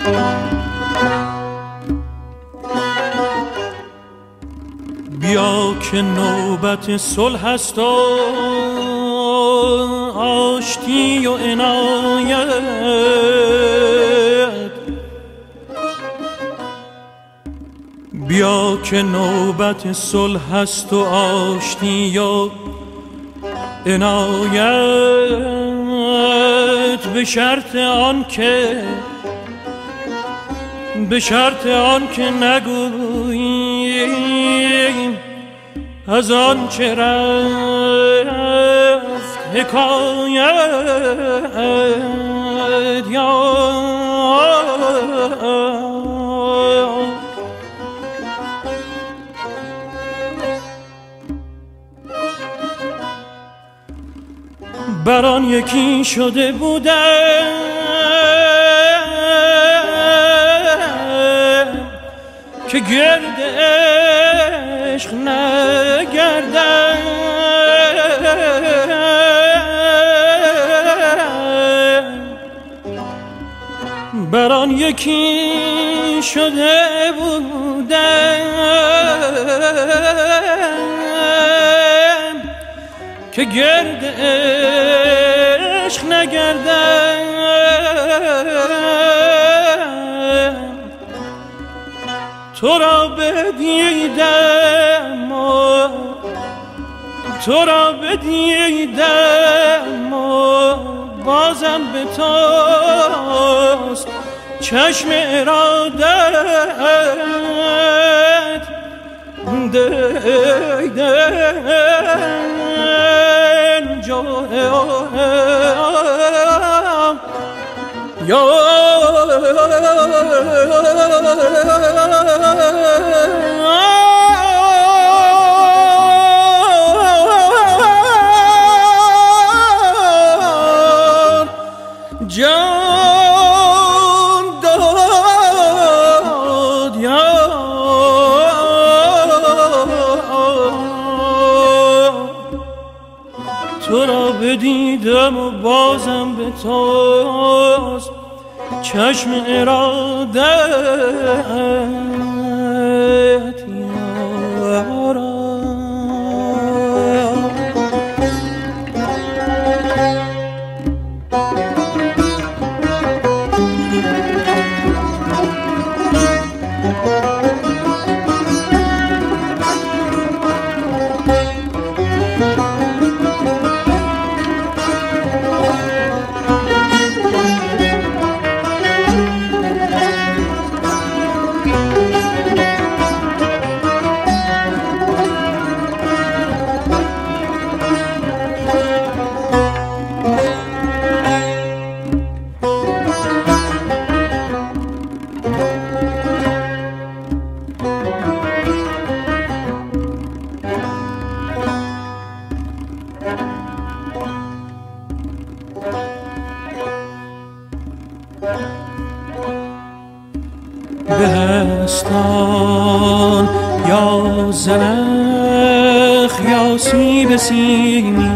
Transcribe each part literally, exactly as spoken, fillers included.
بیا که نوبت صلح است و آشتی و عنایت، بیا که نوبت صلح است و آشتی و عنایت، به شرط آن که به شرط آن که نگوییم از آن چه رفت حکایت. یا بران یکی شده بودم که گرد عشق نگردم، بران یکی شده بودم که گرد عشق نگردم. تو را بدیدم و تو را بدیدم و بازم به توست چشم ارادت دیدن جوه یا جان داد یا تو را بدیدم و بازم به توست چشم ارادت یارا. بهستان یا زنخ یا سیب سیمی،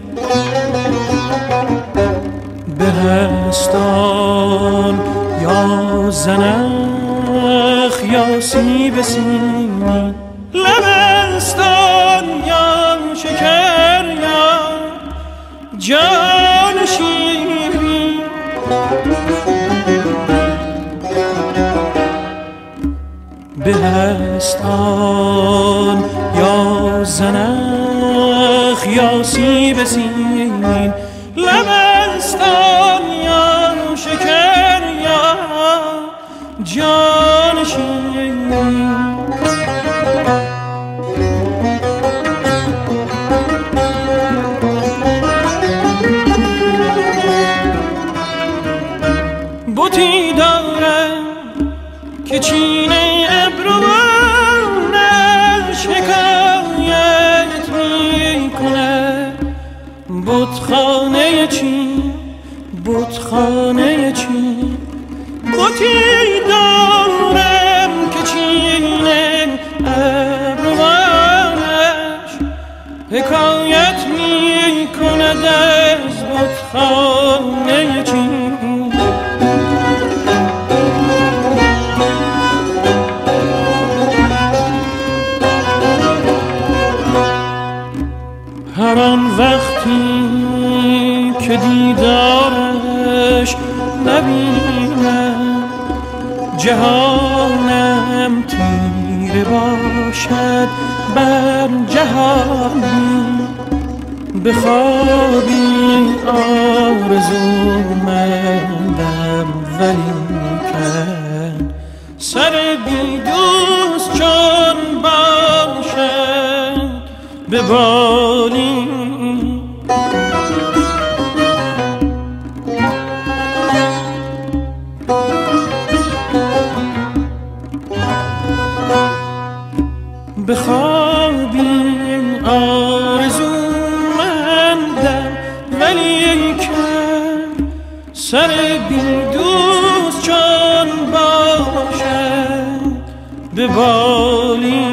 بهستان یا زنخ یا سیب سیمی، لبستان یا شکر یا جان شیرین، بهستان یا زنخ یا سیب سیمین، لبستان یا شکر یا جان شیرین. بوتی دارم که چینه ابروانش حکایت می کنه، بتخانه چین بتخانه چین. بوتی دارم که چینه ابروانش حکایت می کند از بتخانه چین. چشم نبینم، جهانم تیره باشد بر جهانی. به خوابی آرزومندم ولیکن سر بی دوست چون باشد به بالی. به خوابی آرزومندم ولیکن سر بی دوست چون باشد به بالی.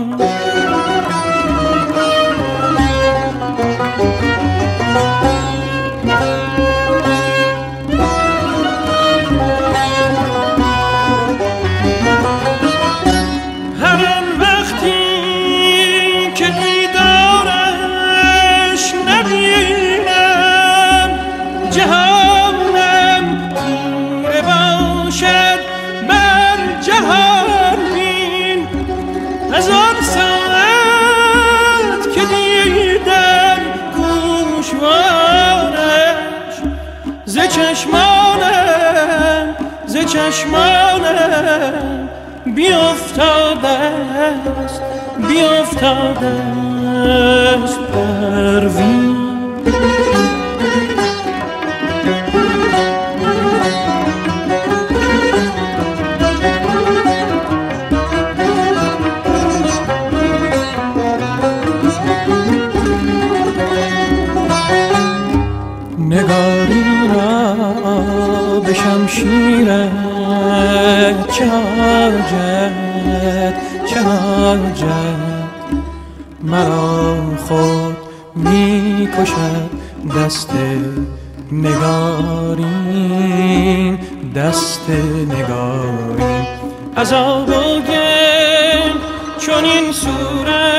چشمانم ز چشمانم بیافتاده است بیافتاده است پروین. نگاری را به شمشیرت چه حاجت چه حاجت، مرا خود می کشد دست نگارین دست نگارین. عذاب و گل چون این صورت